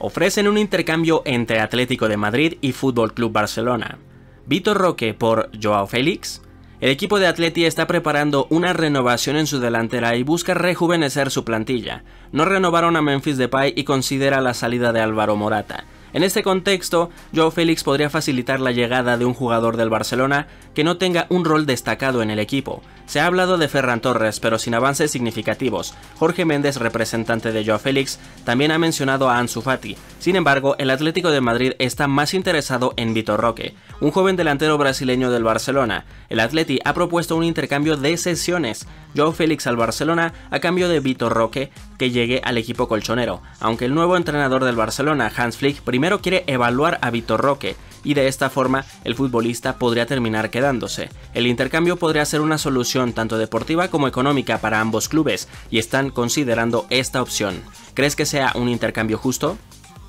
Ofrecen un intercambio entre Atlético de Madrid y Fútbol Club Barcelona. Vitor Roque por Joao Félix. El equipo de Atleti está preparando una renovación en su delantera y busca rejuvenecer su plantilla. No renovaron a Memphis Depay y considera la salida de Álvaro Morata. En este contexto, Joao Félix podría facilitar la llegada de un jugador del Barcelona que no tenga un rol destacado en el equipo. Se ha hablado de Ferran Torres, pero sin avances significativos. Jorge Méndez, representante de Joao Félix, también ha mencionado a Ansu Fati. Sin embargo, el Atlético de Madrid está más interesado en Vitor Roque, un joven delantero brasileño del Barcelona. El Atleti ha propuesto un intercambio de cesiones. Joao Félix al Barcelona a cambio de Vitor Roque, que llegue al equipo colchonero, aunque el nuevo entrenador del Barcelona, Hans Flick, primero quiere evaluar a Vitor Roque, y de esta forma el futbolista podría terminar quedándose. El intercambio podría ser una solución tanto deportiva como económica para ambos clubes, y están considerando esta opción. ¿Crees que sea un intercambio justo?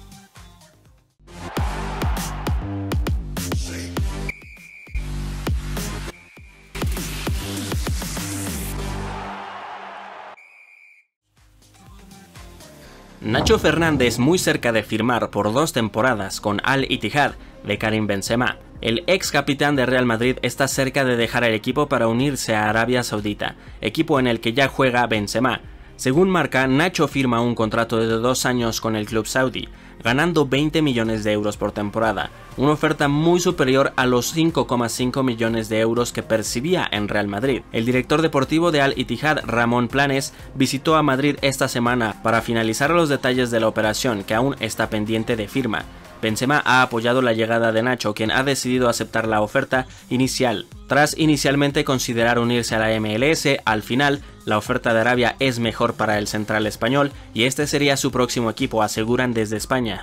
Nacho Fernández muy cerca de firmar por 2 temporadas con Al-Ittihad de Karim Benzema. El ex capitán de Real Madrid está cerca de dejar el equipo para unirse a Arabia Saudita, equipo en el que ya juega Benzema. Según Marca, Nacho firma un contrato de 2 años con el club saudí, ganando 20 millones de euros por temporada, una oferta muy superior a los 5,5 millones de euros que percibía en Real Madrid. El director deportivo de Al-Ittihad, Ramón Planes, visitó a Madrid esta semana para finalizar los detalles de la operación, que aún está pendiente de firma. Benzema ha apoyado la llegada de Nacho, quien ha decidido aceptar la oferta inicial. Tras inicialmente considerar unirse a la MLS, al final, la oferta de Arabia es mejor para el central español y este sería su próximo equipo, aseguran desde España.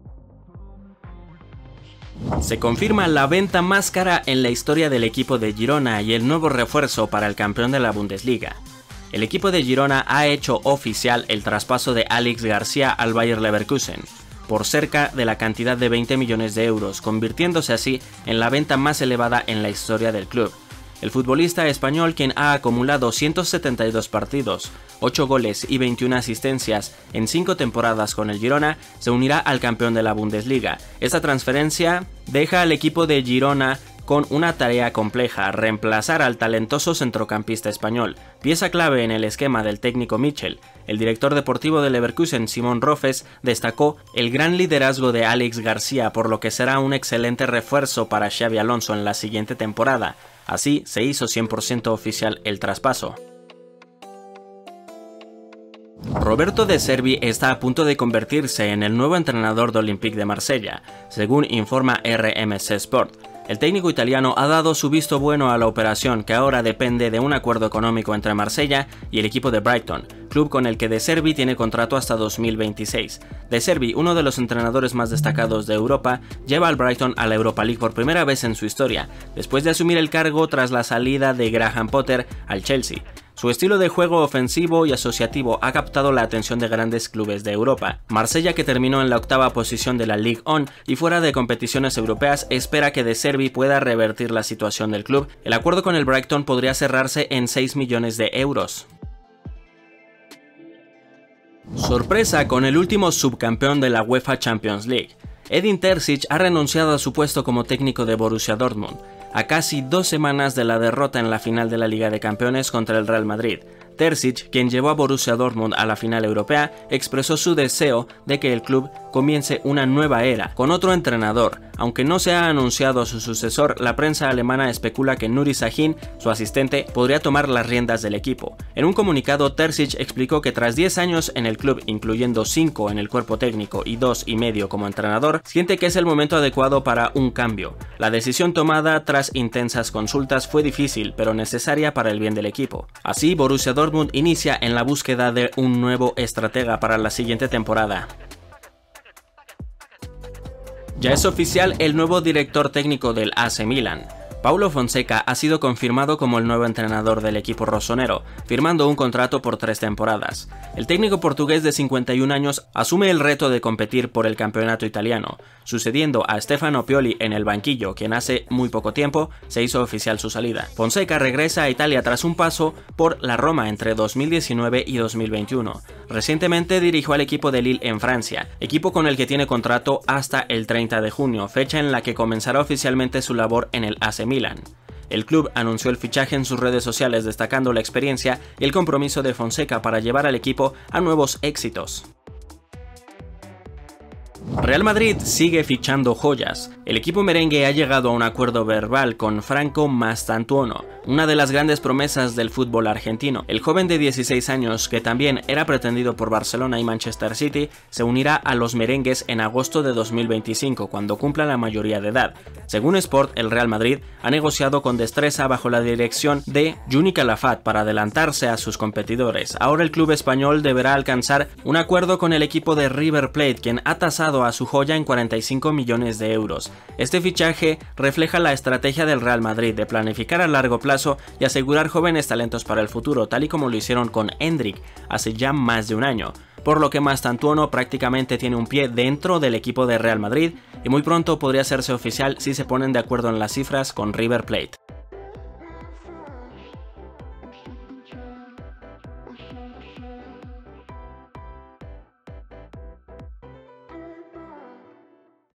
Se confirma la venta más cara en la historia del equipo de Girona y el nuevo refuerzo para el campeón de la Bundesliga. El equipo de Girona ha hecho oficial el traspaso de Alex García al Bayer Leverkusen por cerca de la cantidad de 20 millones de euros, convirtiéndose así en la venta más elevada en la historia del club. El futbolista español, quien ha acumulado 172 partidos, 8 goles y 21 asistencias en 5 temporadas con el Girona, se unirá al campeón de la Bundesliga. Esta transferencia deja al equipo de Girona con una tarea compleja: reemplazar al talentoso centrocampista español, pieza clave en el esquema del técnico Michel. El director deportivo de Leverkusen, Simon Rofes, destacó el gran liderazgo de Alex García, por lo que será un excelente refuerzo para Xabi Alonso en la siguiente temporada. Así se hizo 100% oficial el traspaso. Roberto De Zerbi está a punto de convertirse en el nuevo entrenador de Olympique de Marsella, según informa RMC Sport. El técnico italiano ha dado su visto bueno a la operación, que ahora depende de un acuerdo económico entre Marsella y el equipo de Brighton, club con el que De Zerbi tiene contrato hasta 2026. De Zerbi, uno de los entrenadores más destacados de Europa, lleva al Brighton a la Europa League por primera vez en su historia, después de asumir el cargo tras la salida de Graham Potter al Chelsea. Su estilo de juego ofensivo y asociativo ha captado la atención de grandes clubes de Europa. Marsella, que terminó en la 8ª posición de la Ligue 1 y fuera de competiciones europeas, espera que De Zerbi pueda revertir la situación del club. El acuerdo con el Brighton podría cerrarse en 6 millones de euros. Sorpresa con el último subcampeón de la UEFA Champions League. Edin Terzic ha renunciado a su puesto como técnico de Borussia Dortmund, a casi 2 semanas de la derrota en la final de la Liga de Campeones contra el Real Madrid. Terzic, quien llevó a Borussia Dortmund a la final europea, expresó su deseo de que el club comience una nueva era con otro entrenador. Aunque no se ha anunciado a su sucesor, la prensa alemana especula que Nuri Sahin, su asistente, podría tomar las riendas del equipo. En un comunicado, Terzic explicó que tras 10 años en el club, incluyendo 5 en el cuerpo técnico y 2,5 como entrenador, siente que es el momento adecuado para un cambio. La decisión tomada tras intensas consultas fue difícil, pero necesaria para el bien del equipo. Así, Borussia Dortmund inicia en la búsqueda de un nuevo estratega para la siguiente temporada. Ya es oficial el nuevo director técnico del AC Milan. Paulo Fonseca ha sido confirmado como el nuevo entrenador del equipo rossonero, firmando un contrato por 3 temporadas. El técnico portugués de 51 años asume el reto de competir por el campeonato italiano, sucediendo a Stefano Pioli en el banquillo, quien hace muy poco tiempo se hizo oficial su salida. Fonseca regresa a Italia tras un paso por la Roma entre 2019 y 2021. Recientemente dirigió al equipo de Lille en Francia, equipo con el que tiene contrato hasta el 30 de junio, fecha en la que comenzará oficialmente su labor en el AC Milan. El club anunció el fichaje en sus redes sociales, destacando la experiencia y el compromiso de Fonseca para llevar al equipo a nuevos éxitos. Real Madrid sigue fichando joyas. El equipo merengue ha llegado a un acuerdo verbal con Franco Mastantuono, una de las grandes promesas del fútbol argentino. El joven de 16 años, que también era pretendido por Barcelona y Manchester City, se unirá a los merengues en agosto de 2025, cuando cumpla la mayoría de edad. Según Sport, el Real Madrid ha negociado con destreza bajo la dirección de Juni Calafat para adelantarse a sus competidores. Ahora el club español deberá alcanzar un acuerdo con el equipo de River Plate, quien ha tasado a su joya en 45 millones de euros. Este fichaje refleja la estrategia del Real Madrid de planificar a largo plazo y asegurar jóvenes talentos para el futuro, tal y como lo hicieron con Endrick hace ya más de un año, por lo que Mastantuono prácticamente tiene un pie dentro del equipo de Real Madrid y muy pronto podría hacerse oficial si se ponen de acuerdo en las cifras con River Plate.